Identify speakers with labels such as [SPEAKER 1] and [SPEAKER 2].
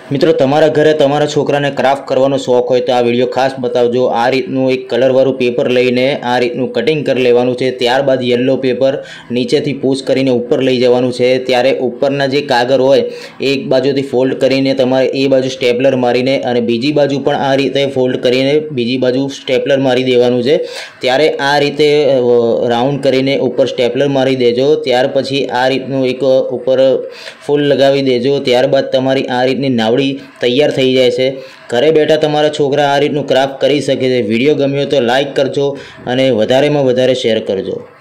[SPEAKER 1] મિત્રો તમારા ઘરે તમારા છોકરાને ક્રાફ્ટ કરવાનો શોખ હોય તો આ વિડીયો ખાસ બતાવજો। આ રીતનું એક કલરવાળું પેપર લઈને આ રીતનું કટિંગ કરી લેવાનું છે। ત્યારબાદ યલો પેપર નીચેથી પુશ કરીને ઉપર લઈ જવાનું છે। ત્યારે ઉપરના જે કાગળ હોય એક બાજુથી ફોલ્ડ કરીને તમારે એ બાજુ સ્ટેપલર મારીને અને બીજી બાજુ પણ આ રીતે ફોલ્ડ કરીને બીજી બાજુ સ્ટેપલર મારી દેવાનું છે। ત્યારે આ રીતે રાઉન્ડ કરીને ઉપર સ્ટેપલર મારી દેજો। ત્યાર પછી આ રીતનું એક ઉપર ફૂલ લગાવી દેજો। ત્યારબાદ તમારી આ રીતની નાવડી તૈયાર થઈ જાય છે। ઘરે બેઠા તમારા છોકરા આ રીતનું ક્રાફ્ટ કરી શકે છે। વિડીયો ગમ્યો તો લાઈક કરજો અને વધારેમાં વધારે શેર કરજો।